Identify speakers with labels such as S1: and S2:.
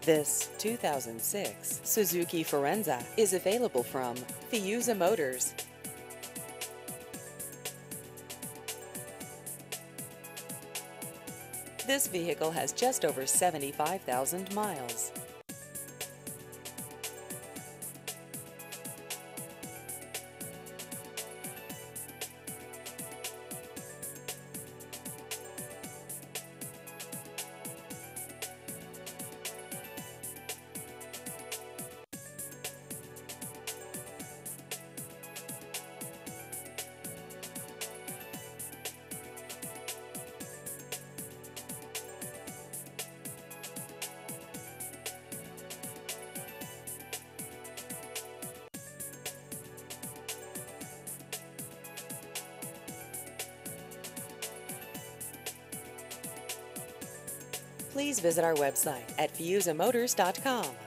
S1: This 2006 Suzuki Forenza is available from Fiuza Motors. This vehicle has just over 75,000 miles. Please visit our website at fiuzamotors.com.